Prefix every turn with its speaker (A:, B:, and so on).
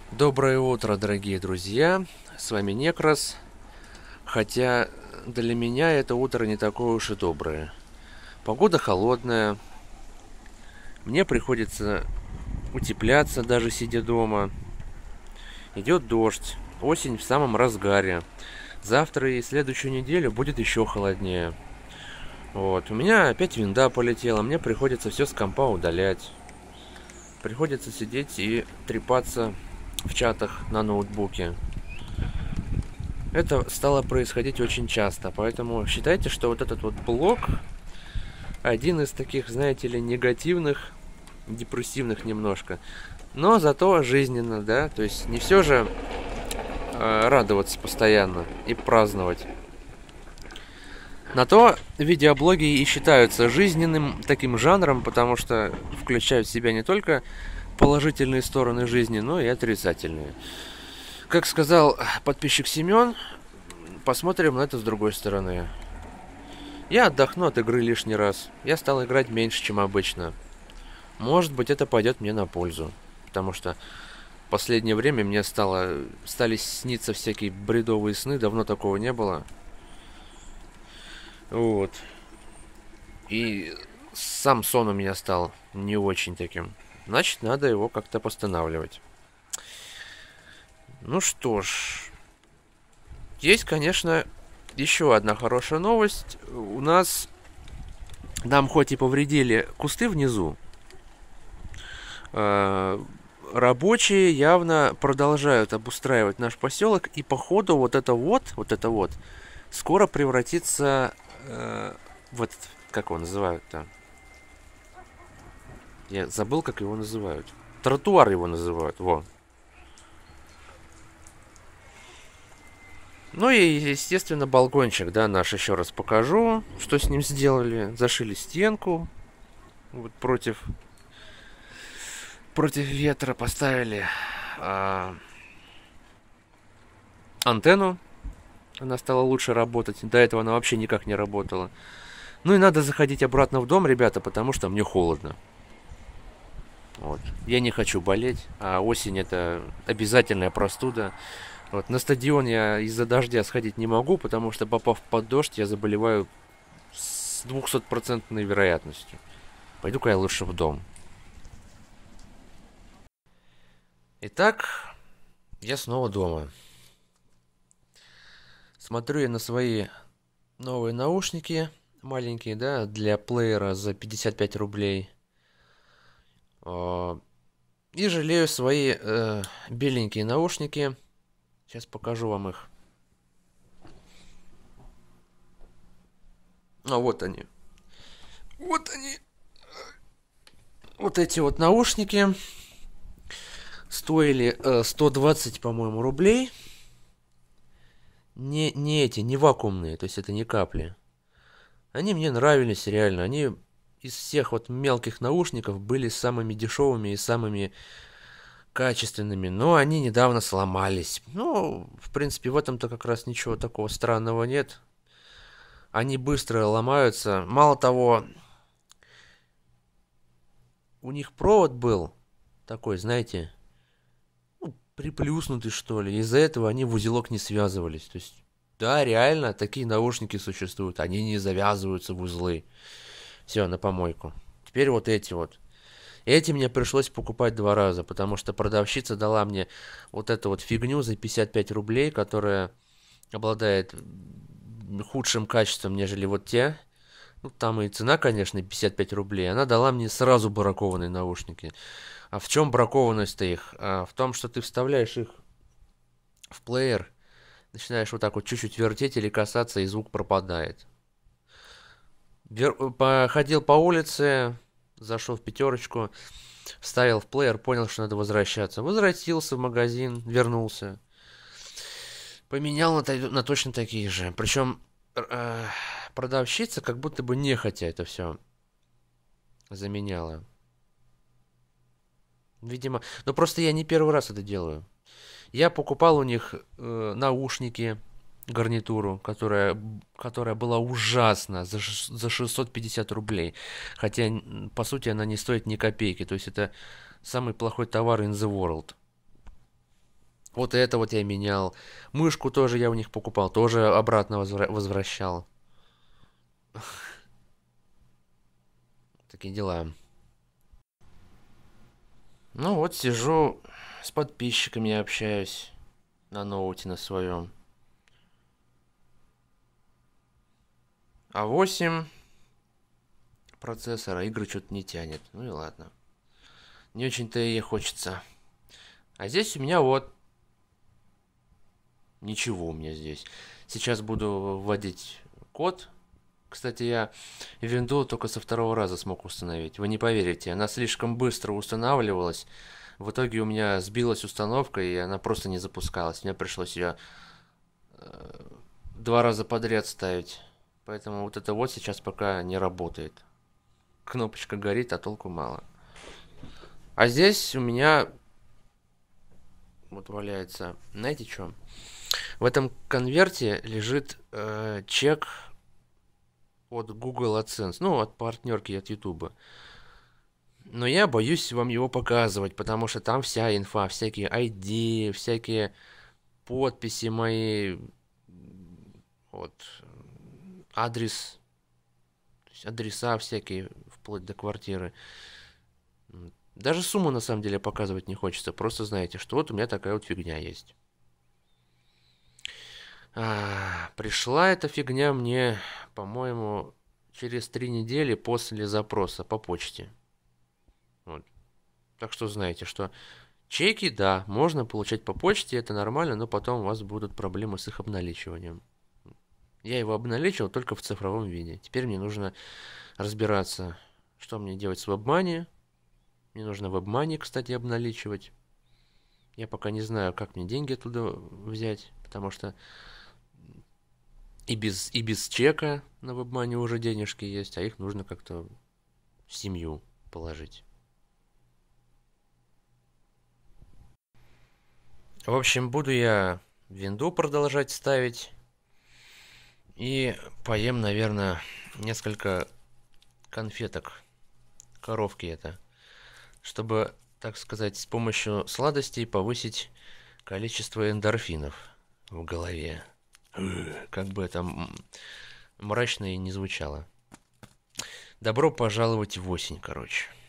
A: Доброе утро, дорогие друзья! С вами Некрас. Хотя для меня это утро не такое уж и доброе. Погода холодная, мне приходится утепляться, даже сидя дома. Идет дождь, осень в самом разгаре. Завтра и следующую неделю будет еще холоднее. Вот, у меня опять винда полетела, мне приходится все с компа удалять. Приходится сидеть и трепаться в чатах на ноутбуке. Это стало происходить очень часто, поэтому считайте, что вот этот вот блок один из таких, знаете ли, негативных, депрессивных немножко, но зато жизненно, да, то есть не все же радоваться постоянно и праздновать. На то видеоблоги и считаются жизненным таким жанром, потому что включают в себя не только положительные стороны жизни, но и отрицательные. Как сказал подписчик Семен, посмотрим на это с другой стороны. Я отдохну от игры лишний раз. Я стал играть меньше, чем обычно. Может быть, это пойдет мне на пользу. Потому что в последнее время мне стали сниться всякие бредовые сны. Давно такого не было. Вот. И сам сон у меня стал не очень таким. Значит, надо его как-то постанавливать. Ну что ж. Есть, конечно, еще одна хорошая новость. Нам хоть и повредили кусты внизу, рабочие явно продолжают обустраивать наш поселок, и походу вот это вот, скоро превратится в этот, как его называют-то? Я забыл, как его называют. Тротуар его называют, во. Ну и, естественно, балкончик, да, наш еще раз покажу, что с ним сделали. Зашили стенку, вот против ветра поставили антенну. Она стала лучше работать. До этого она вообще никак не работала. Ну и надо заходить обратно в дом, ребята, потому что мне холодно. Вот. Я не хочу болеть, а осень это обязательная простуда. Вот. На стадион я из-за дождя сходить не могу, потому что, попав под дождь, я заболеваю с 200% вероятностью. Пойду-ка я лучше в дом. Итак, я снова дома. Смотрю я на свои новые наушники, маленькие, да, для плеера за 55 рублей. И жалею свои беленькие наушники. Сейчас покажу вам их. А вот они. Вот они. Вот эти вот наушники стоили 120, по-моему, рублей. Не вакуумные, то есть это не капли. Они мне нравились реально. Они из всех вот мелких наушников были самыми дешевыми и самыми качественными. Но они недавно сломались. Ну, в принципе, в этом-то как раз ничего такого странного нет. Они быстро ломаются. Мало того, у них провод был такой, знаете, ну, приплюснутый, что ли. Из-за этого они в узелок не связывались. То есть, да, реально, такие наушники существуют. Они не завязываются в узлы. Все, на помойку. Теперь вот эти вот. Эти мне пришлось покупать 2 раза, потому что продавщица дала мне вот эту вот фигню за 55 рублей, которая обладает худшим качеством, нежели вот те. Ну, там и цена, конечно, 55 рублей. Она дала мне сразу бракованные наушники. А в чем бракованность-то их? В том, что ты вставляешь их в плеер, начинаешь вот так вот чуть-чуть вертеть или касаться, и звук пропадает. Походил по улице, зашел в пятерочку, вставил в плеер, понял, что надо возвращаться. Возвратился в магазин, вернулся. Поменял на точно такие же. Причем продавщица как будто бы нехотя это все заменяла. Видимо, но просто я не первый раз это делаю. Я покупал у них наушники, гарнитуру, которая была ужасна за 650 рублей. Хотя, по сути, она не стоит ни копейки. То есть это самый плохой товар in the world. Вот это вот я менял. Мышку тоже я у них покупал, тоже обратно возвращал. Такие дела. Ну вот сижу с подписчиками общаюсь на ноуте на своем. А8 процессора, игры что-то не тянет. Ну и ладно. Не очень-то и хочется. А здесь у меня вот ничего у меня здесь. Сейчас буду вводить код. Кстати, я винду только со второго раза смог установить. Вы не поверите, она слишком быстро устанавливалась. В итоге у меня сбилась установка, и она просто не запускалась. Мне пришлось ее 2 раза подряд ставить. Поэтому вот это вот сейчас пока не работает. Кнопочка горит, а толку мало. А здесь у меня вот валяется, знаете что? В этом конверте лежит чек от Google AdSense, ну, от партнерки от YouTube. Но я боюсь вам его показывать, потому что там вся инфа, всякие ID, всякие подписи мои, вот, адрес, то есть адреса всякие, вплоть до квартиры. Даже сумму на самом деле показывать не хочется, просто знаете, что вот у меня такая вот фигня есть. Пришла эта фигня мне, по-моему, через 3 недели после запроса по почте. Вот. Так что знаете, что чеки, да, можно получать по почте, это нормально, но потом у вас будут проблемы с их обналичиванием. Я его обналичил только в цифровом виде. Теперь мне нужно разбираться, что мне делать с WebMoney. Мне нужно WebMoney, кстати, обналичивать. Я пока не знаю, как мне деньги оттуда взять, потому что и без чека на WebMoney уже денежки есть, а их нужно как-то в семью положить. В общем, буду я винду продолжать ставить. И поем, наверное, несколько конфеток. Коровки это. Чтобы, так сказать, с помощью сладостей повысить количество эндорфинов в голове. Как бы это мрачно и не звучало. Добро пожаловать в осень, короче.